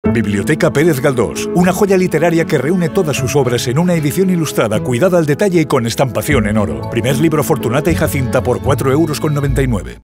Biblioteca Pérez Galdós, una joya literaria que reúne todas sus obras en una edición ilustrada, cuidada al detalle y con estampación en oro. Primer libro Fortunata y Jacinta por 4,99 €.